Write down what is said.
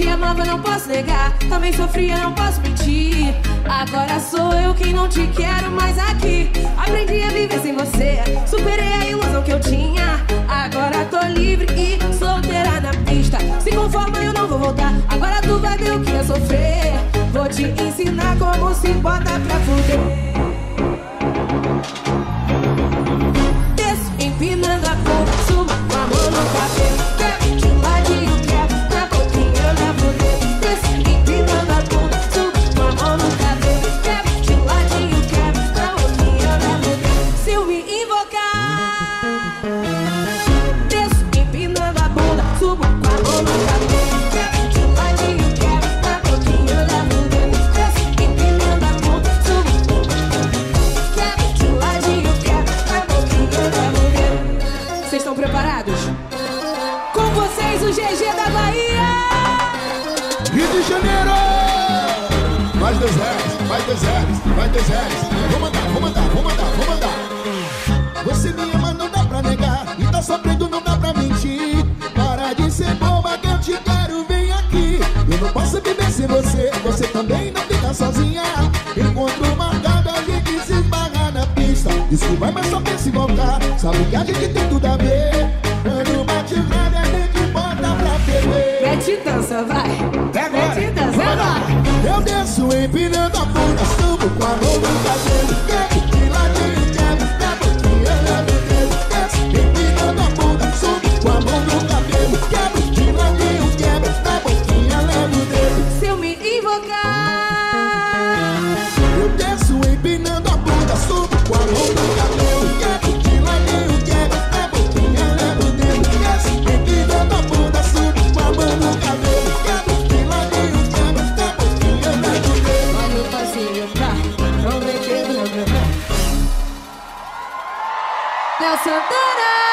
te amava, não posso negar. Também sofria, não posso mentir. Agora sou eu quem não te quero mais aqui. Aprendi a viver sem você, superei a ilusão que eu tinha. Agora tô livre e solteira na pista. Se conforma, eu não vou voltar. Agora tu vai ver o que é sofrer. Vou te ensinar como se bota pra fuder. Desço empinando a bunda, subo com a mão no cabelo. Quebro de ladinho, quebro, na boquinha eu levo o dedo. Desço empinando a bunda, subo com a mão no cabelo. Quebro de ladinho, quebro, na boquinha eu levo o dedo. Se eu me invocar, desço empinando a bunda, subo com a mão no cabelo. Quebro de ladinho, quebro, na boquinha eu levo o dedo. Desço empinando a bunda, subo, quebro de ladinho, quebro, na boquinha eu levo o dedo. Vocês estão preparados? Com vocês, o GG da Bahia! Rio de Janeiro! Mais desertos, mais desertos, mais desertos. Vou mandar, vou mandar, vou mandar, vou mandar. Você me ama, não dá pra negar. E tá sofrendo, não dá pra mentir. Para de ser boba que eu te quero, vem aqui. Eu não posso viver sem você, você também não fica sozinha. Encontro marcado, a gente se esbarra na pista. Isso vai, mas só pensa em voltar. Sabe que a gente tem tudo a ver. Quando bate o grave, a gente bota pra beber. Mete dança, vai! Mete dança, agora! Eu desço empinando a bunda, subo com a mão no cabelo. Quebro de ladinho, quebro, na boquinha eu levo o dedo. Desço empinando a bunda, subo com a mão no cabelo. Quebro de ladinho, quebro, na boquinha eu levo o dedo. Se eu me invocar, Eu desço empinando a bunda, subo com a mão no cabelo. Quebro de ladinho, quebro, na boquinha eu levo o dedo. Desço empinando a bunda, subo com a mão no cabelo. Quebro de ladinho, quebro, na boquinha eu levo o dedo. olha o passinho, tá? Vamos ver quebrando. Léo Santana!